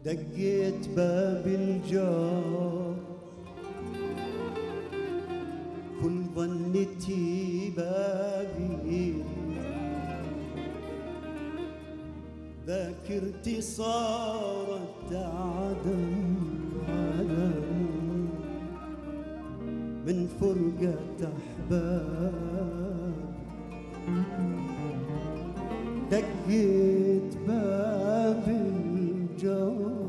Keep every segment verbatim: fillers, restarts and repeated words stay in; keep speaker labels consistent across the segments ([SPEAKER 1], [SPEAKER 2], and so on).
[SPEAKER 1] دقيت باب الجار كل ظنتي بابي، ذاكرتي صارت عدم عدم من فرقة أحباب. دقيت باب الجار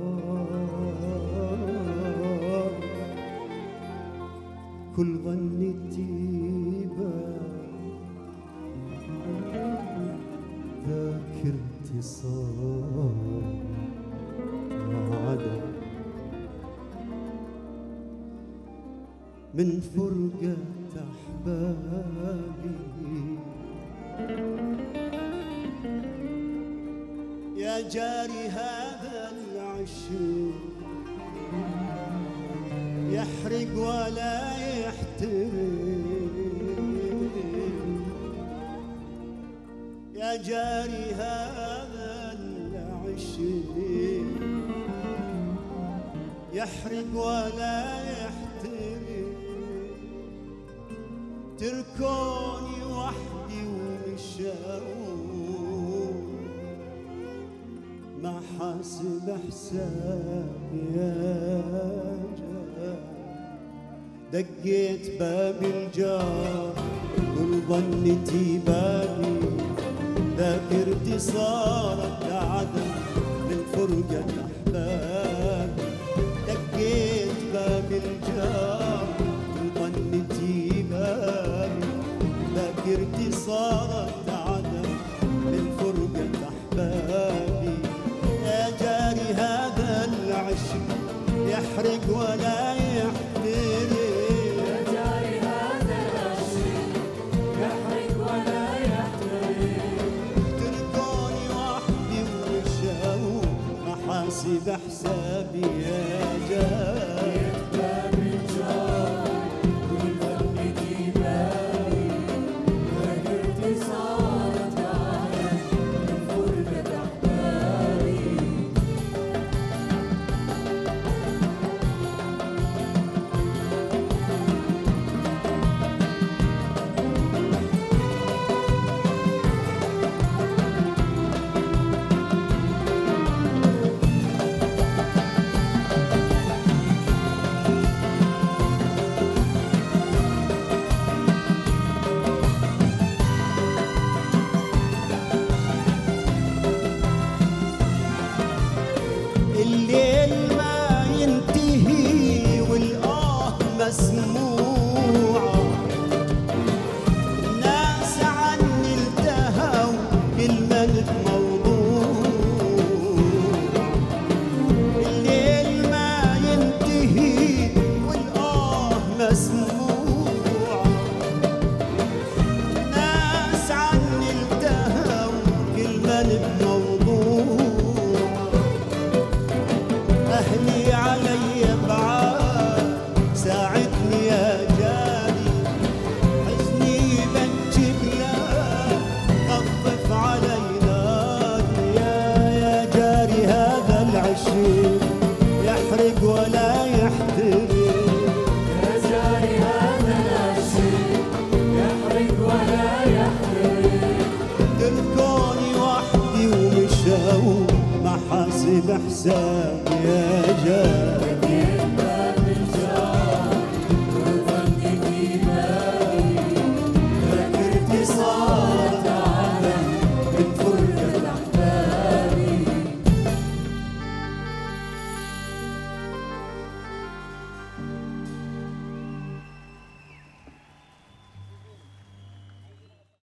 [SPEAKER 1] كل ظنتي باب، ذاكرتي صارت عدم من فرقة أحبابي. يا جاري هذا العشق يحرق ولا يحترق، يا جاري هذا العشق يحرق ولا يحترق. تركوني وحدي ومشاو ما حاسب حساب يا جار. دقيت باب الجار كل ظنتي بابي، ذاكرتي صارت عدم من فرقة أحباب. دقيت باب الجار كل ظنتي بابي، ذاكرتي صارت عدم من فرقة أحبابي. يا جاري هذا العشق يحرق ولا يحترق،
[SPEAKER 2] يا جاري هذا العشق يحرق ولا يحترق.
[SPEAKER 1] تركوني وحدي ومشاو محاسب حسابي يا جاري.
[SPEAKER 2] باب الجار كل ظنتي بابي، ذاكرتي صارت عدم من فرقة أحبابي.
[SPEAKER 1] الليل ما ينتهي والآه مسموعة، الناس عني التهوا كلمة موضوع. الليل ما ينتهي والآه مسموعة، الناس عني التهوا كلمة موضوع. أهلي علي بعاد ساعدني يا جاري، حزني بنجيب لك خفف علي نادي. يا يا جاري هذا العشق يحرق ولا يحترق،
[SPEAKER 2] يا جاري هذا العشق يحرق ولا يحترق.
[SPEAKER 1] تركوني وحدي ومشاو محاسب حسابي يا جاري.